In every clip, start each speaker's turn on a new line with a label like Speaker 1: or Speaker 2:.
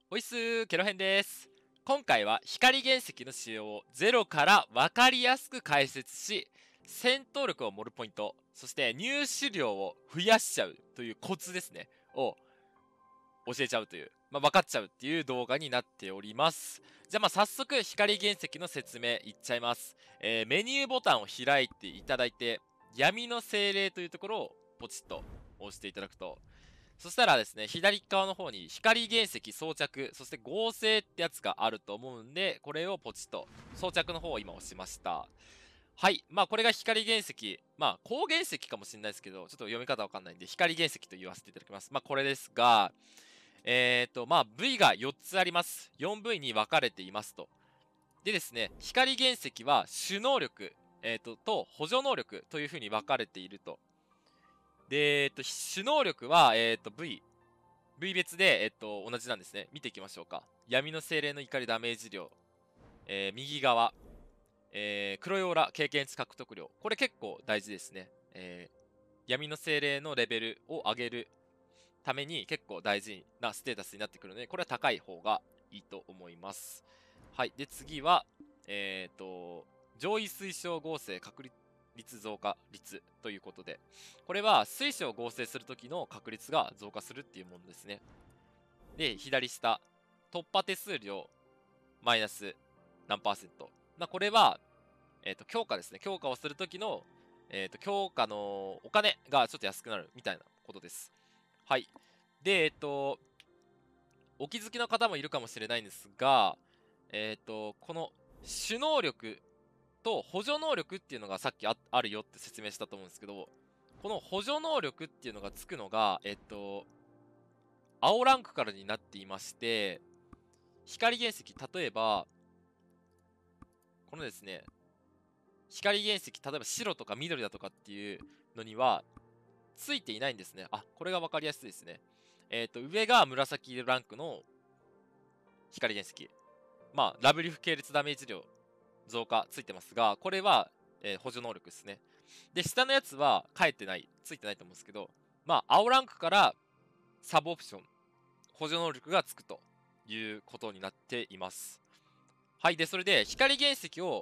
Speaker 1: おいっす、ケロヘンです。今回は光原石の使用をゼロから分かりやすく解説し、戦闘力を盛るポイント、そして入手量を増やしちゃうというコツですね、を教えちゃうという、分かっちゃうっていう動画になっております。じゃあ早速光原石の説明いっちゃいます。メニューボタンを開いていただいて、闇の精霊というところをポチッと押していただくと、そしたらですね、左側の方に光原石装着、そして合成ってやつがあると思うんで、これをポチッと装着の方を今押しました。はい。これが光原石。光原石かもしれないですけど、ちょっと読み方わかんないんで、光原石と言わせていただきます。これですが、V が4つあります。4V に分かれていますと。でですね、光原石は主能力、と補助能力という風に分かれていると。で、主能力は、V 別で、同じなんですね。見ていきましょうか。闇の精霊の怒りダメージ量。右側。黒いオーラ経験値獲得量。これ結構大事ですね。闇の精霊のレベルを上げるために結構大事なステータスになってくるので、これは高い方がいいと思います。はい。で、次は、上位推奨合成確率増加率ということで、これは水晶を合成するときの確率が増加するっていうものですね。で、左下、突破手数料マイナス何パーセント。これは、強化ですね。強化をするときの、強化のお金がちょっと安くなるみたいなことです。はい。で、お気づきの方もいるかもしれないんですが、この主能力と補助能力っていうのがさっきあるよって説明したと思うんですけど、この補助能力っていうのがつくのが、青ランクからになっていまして、光原石、例えば、このですね、光原石、例えば白とか緑だとかっていうのには、ついていないんですね。これが分かりやすいですね。上が紫色ランクの光原石。ラブリフ系列ダメージ量増加ついてますが、これは、補助能力ですね。で、下のやつは書いてない、ついてないと思うんですけど、青ランクからサブオプション、補助能力がつくということになっています。はい。で、それで、光原石を、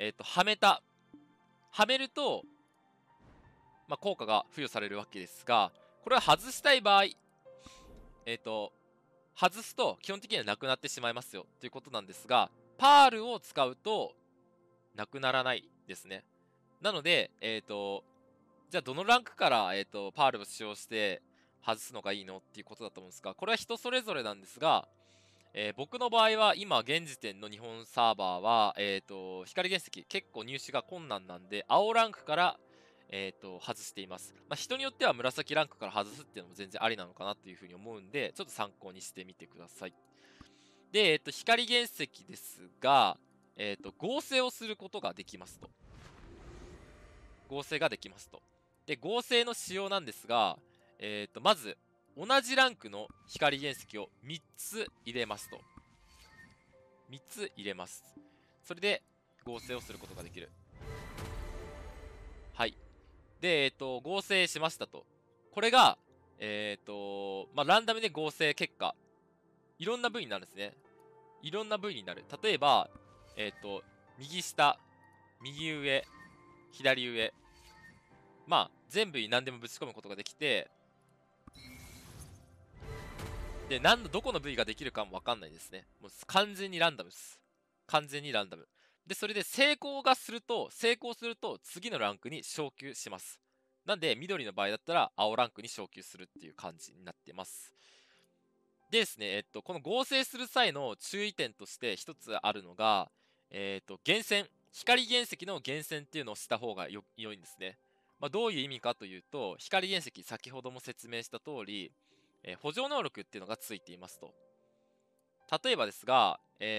Speaker 1: はめると、効果が付与されるわけですが、これは外したい場合、外すと基本的にはなくなってしまいますよということなんですが、パールを使うとなくならないですね。なので、じゃあどのランクから、パールを使用して外すのがいいのっていうことだと思うんですが、これは人それぞれなんですが、僕の場合は今現時点の日本サーバーは、光原石結構入手が困難なんで、青ランクから、外しています。人によっては紫ランクから外すっていうのも全然ありなのかなっていうふうに思うんで、ちょっと参考にしてみてください。で、光原石ですが、合成をすることができますと。合成ができますと。で、合成の仕様なんですが、まず、同じランクの光原石を3つ入れますと。3つ入れます。それで、合成をすることができる。はい。で、合成しましたと。これが、ランダムで合成結果、いろんな部位になるんですね。いろんな部位になる。例えば、右下、右上、左上。全部に何でもぶち込むことができて、で、どこの部位ができるかもわかんないですね。もう完全にランダムです。完全にランダム。で、それで成功すると次のランクに昇級します。なんで、緑の場合だったら青ランクに昇級するっていう感じになってます。でですね、この合成する際の注意点として一つあるのが、厳選。光原石の厳選っていうのをした方が良いんですね。どういう意味かというと、光原石、先ほども説明した通り、補助能力っていうのがついていますと。例えばですが、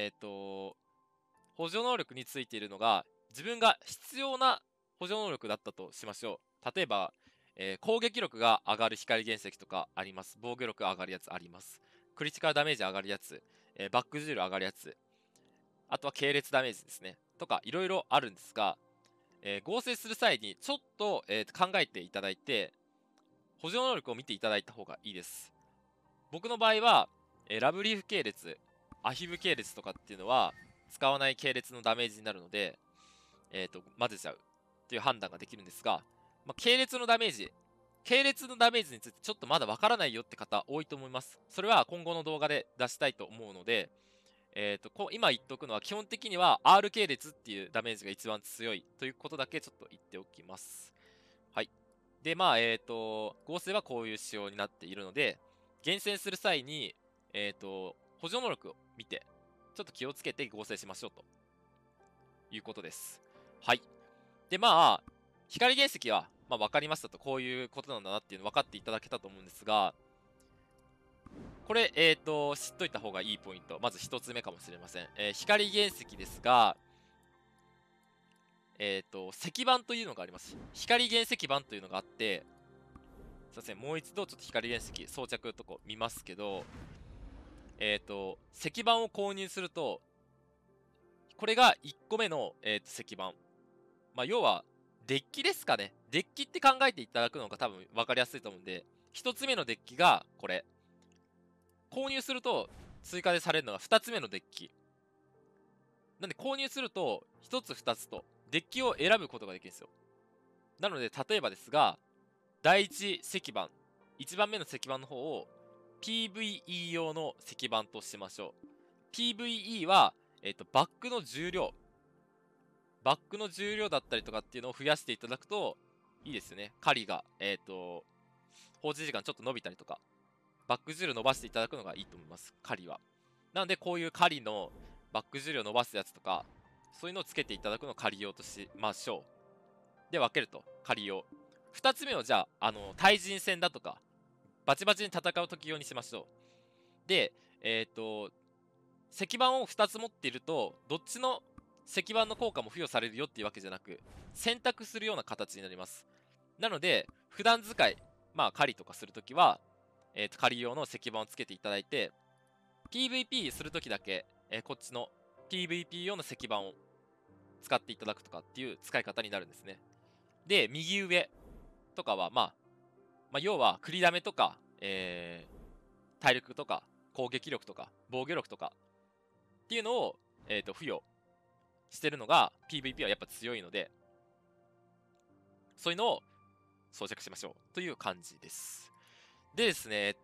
Speaker 1: 補助能力についているのが、自分が必要な補助能力だったとしましょう。例えば、攻撃力が上がる光原石とかあります。防御力上がるやつあります。クリティカルダメージ上がるやつ、バックジュール上がるやつ、あとは系列ダメージですね。とか、いろいろあるんですが、合成する際にちょっと、考えていただいて、補助能力を見ていただいた方がいいです。僕の場合は、 ラブリーフ系列、アヒブ系列とかっていうのは使わない系列のダメージになるので、混ぜちゃうっていう判断ができるんですが、系列のダメージについてちょっとまだわからないよって方多いと思います。それは今後の動画で出したいと思うので、今言っておくのは、基本的には R 系列っていうダメージが一番強いということだけちょっと言っておきます。はい。で、合成はこういう仕様になっているので、厳選する際に、補助能力を見て、ちょっと気をつけて合成しましょうということです。はい。で、光原石は、分かりましたと、こういうことなんだなっていうの分かっていただけたと思うんですが、これ、知っといた方がいいポイント。まず一つ目かもしれません。光原石ですが、石板というのがあります。光原石板というのがあって、すいません、もう一度ちょっと光原石装着とこ見ますけど、石板を購入すると、これが1個目の、石板。要は、デッキですかね。デッキって考えていただくのが多分分かりやすいと思うんで、1つ目のデッキがこれ。購入すると追加でされるのが2つ目のデッキ。なんで購入すると1つ2つとデッキを選ぶことができるんですよ。なので例えばですが、第1石板、1番目の石板の方を PVE 用の石板としましょう。PVE は、バックの重量だったりとかっていうのを増やしていただくといいですよね。狩りが、放置時間ちょっと伸びたりとか、バック重量伸ばしていただくのがいいと思います、狩りは。なので、こういう狩りのバック重量伸ばすやつとか、そういうのをつけていただくのを狩り用としましょう。で、分けると、狩り用。2つ目をじゃあ、対人戦だとか、バチバチに戦う時用にしましょう。で、石板を2つ持っていると、どっちの石板の効果も付与されるよっていうわけじゃなく、選択するような形になります。なので、普段使い、狩りとかするときは、狩り用の石板をつけていただいて、PVP するときだけ、こっちの PVP 用の石板を使っていただくとかっていう使い方になるんですね。で、右上とかは、要は、繰りだめとか、体力とか、攻撃力とか、防御力とかっていうのを、付与してるのが PVP はやっぱ強いので、そういうのを装着しましょうという感じです。でですね、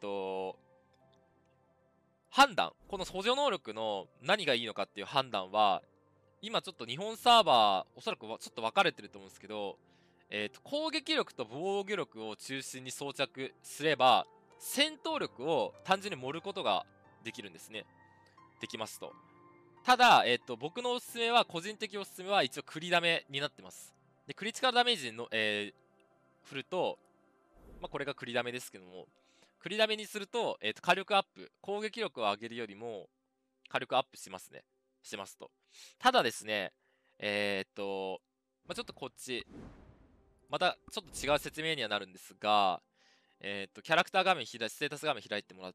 Speaker 1: 判断。この補助能力の何がいいのかっていう判断は、今ちょっと日本サーバー、おそらくちょっと分かれてると思うんですけど、攻撃力と防御力を中心に装着すれば、戦闘力を単純に盛ることができるんですね。できますと。ただ、僕のおすすめは、個人的おすすめは一応クリダメになってます。で、クリティカルダメージの、振ると、これがクリダメですけども、クリダメにすると、火力アップ、攻撃力を上げるよりも、火力アップしますね。しますと。ただですね、ちょっとこっち、またちょっと違う説明にはなるんですが、キャラクター画面ステータス画面開いてもらって、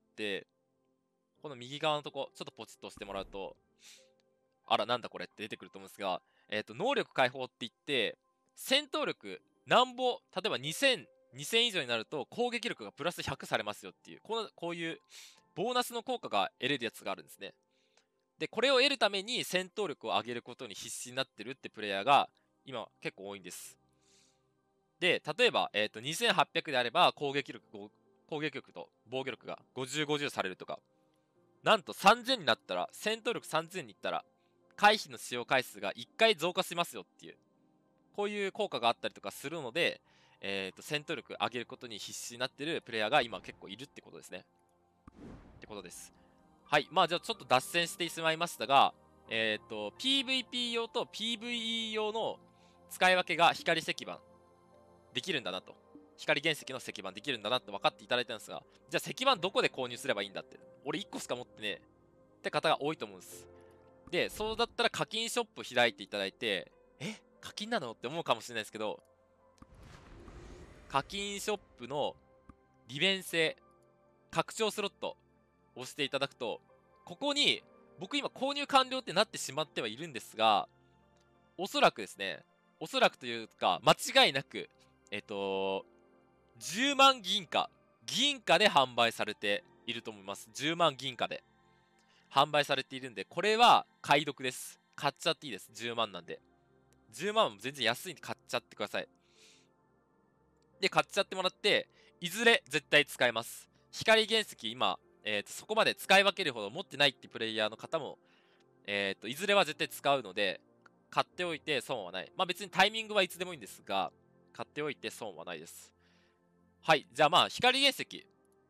Speaker 1: この右側のとこ、ちょっとポチッと押してもらうと、あら、なんだこれって出てくると思うんですが、能力解放って言って、戦闘力、なんぼ、例えば2000以上になると攻撃力がプラス100されますよっていう、こういうボーナスの効果が得れるやつがあるんですね。で、これを得るために戦闘力を上げることに必死になってるってプレイヤーが今結構多いんです。で、例えば、2800であれば攻撃力と防御力が50、50されるとか、なんと3000になったら、戦闘力3000にいったら、回避の使用回数が1回増加しますよっていう、こういう効果があったりとかするので、戦闘力上げることに必死になってるプレイヤーが今結構いるってことですね。ってことです。はい。じゃあちょっと脱線してしまいましたが、PVP 用と PVE 用の使い分けが光石板できるんだなと。光原石の石板できるんだなって分かっていただいたんですが、じゃあ石板どこで購入すればいいんだって。俺1個しか持ってねえって方が多いと思うんです。で、そうだったら課金ショップ開いていただいて、課金なのって思うかもしれないですけど、課金ショップの利便性、拡張スロットを押していただくと、ここに僕今購入完了ってなってしまってはいるんですが、おそらくですね、おそらくというか、間違いなく、10万銀貨で販売されていると思います。10万銀貨で販売されているんで、これは買い得です。買っちゃっていいです。10万なんで。10万も全然安いんで買っちゃってください。で、買っちゃってもらって、いずれ絶対使えます。光原石今、そこまで使い分けるほど持ってないってプレイヤーの方も、いずれは絶対使うので、買っておいて損はない。まあ別にタイミングはいつでもいいんですが、買っておいて損はないです。はい。じゃあまあ、光原石、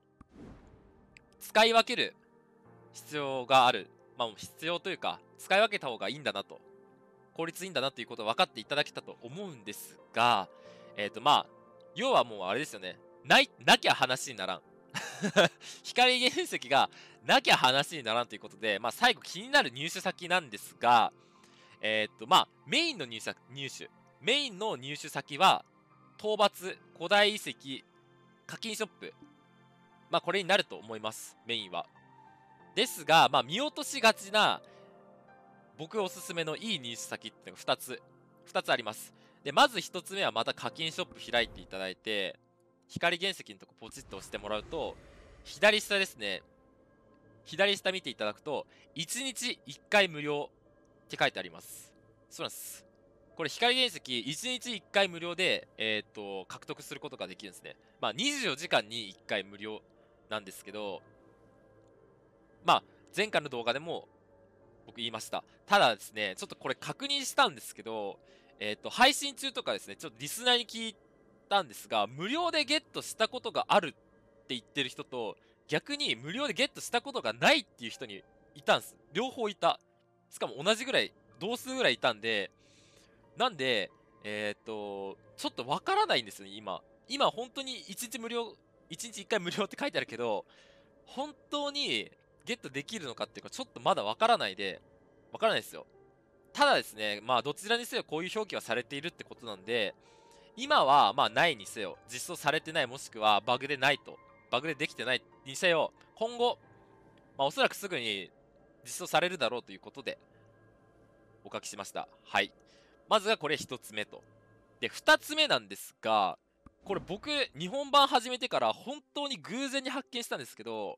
Speaker 1: 使い分ける必要がある。まあ必要というか、使い分けた方がいいんだなと。効率いいんだなということを分かっていただけたと思うんですが、まあ、要はもうあれですよね。なきゃ話にならん。光原石がなきゃ話にならんということで、まあ最後気になる入手先なんですが、まあメインの入手。メインの入手先は、討伐、古代遺跡、課金ショップ。まあこれになると思います。メインは。ですが、まあ見落としがちな、僕おすすめのいい入手先っていうのが2つあります。で、まず1つ目はまた課金ショップ開いていただいて、光原石のとこポチッと押してもらうと、左下ですね。左下見ていただくと、1日1回無料って書いてあります。そうなんです。これ光原石1日1回無料で、獲得することができるんですね。まあ24時間に1回無料なんですけど、まあ前回の動画でも僕言いました。ただですね、ちょっとこれ確認したんですけど、配信中とかですね、ちょっとリスナーに聞いたんですが、無料でゲットしたことがあるって言ってる人と、逆に無料でゲットしたことがないっていう人にいたんです。両方いた。しかも同じぐらい、同数ぐらいいたんで、なんで、ちょっとわからないんですよね、今。今、本当に1日無料、1日1回無料って書いてあるけど、本当にゲットできるのかっていうか、ちょっとまだわからないですよ。ただですね、まあ、どちらにせよこういう表記はされているってことなんで、今は、まあ、ないにせよ、実装されてないもしくはバグでないと、バグでできてないにせよ、今後、まあ、おそらくすぐに実装されるだろうということで、お書きしました。はい。まずがこれ1つ目と。で、2つ目なんですが、これ僕、日本版始めてから本当に偶然に発見したんですけど、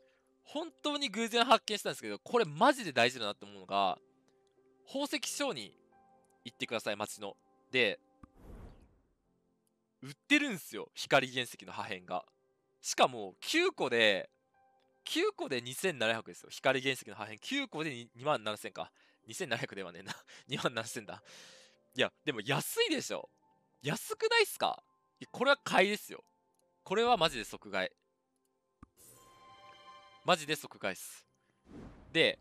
Speaker 1: これマジで大事だなって思うのが、宝石商に行ってください、街の。で、売ってるんすよ、光原石の破片が。しかも、9個で2700ですよ。光原石の破片9個で27000か。2700ではねえな。27000だ。いや、でも安いでしょ。安くないっすか？いや、これは買いですよ。これはマジで即買い。マジで即買いっす。で、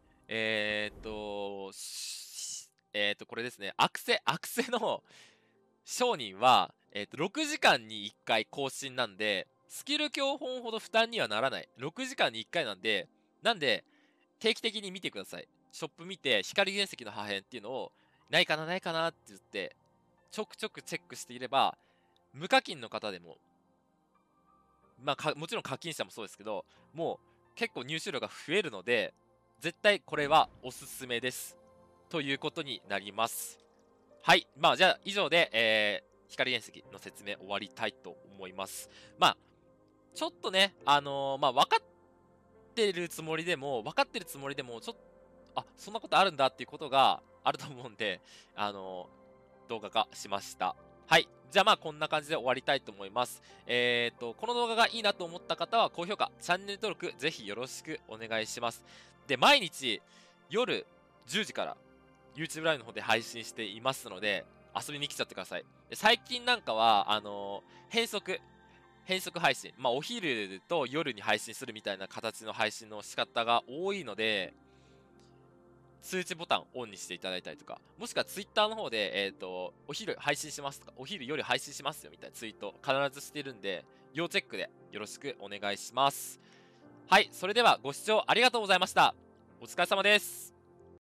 Speaker 1: これですね。アクセの商人は、6時間に1回更新なんで、スキル教本ほど負担にはならない。6時間に1回なんで、定期的に見てください。ショップ見て、光原石の破片っていうのを、ないかなって言って、ちょくちょくチェックしていれば、無課金の方でも、まあ、もちろん課金者もそうですけど、もう結構入手量が増えるので、絶対これはおすすめです。ということになります。はい。まあ、じゃあ、以上で、光原石の説明終わりたいと思います。まあ、ちょっとね、まあ、分かってるつもりでも、ちょっと、あ、そんなことあるんだっていうことがあると思うんで、動画化しました。はい。じゃあまあこんな感じで終わりたいと思います。この動画がいいなと思った方は高評価、チャンネル登録ぜひよろしくお願いします。で、毎日夜10時から YouTube ライブの方で配信していますので、遊びに来ちゃってください。で最近なんかは、変則配信。まあお昼と夜に配信するみたいな形の配信の仕方が多いので、通知ボタンオンにしていただいたりとか、もしくはツイッターの方で、お昼配信しますとか、お昼夜配信しますよみたいなツイート必ずしてるんで、要チェックでよろしくお願いします。はい、それではご視聴ありがとうございました。お疲れ様です。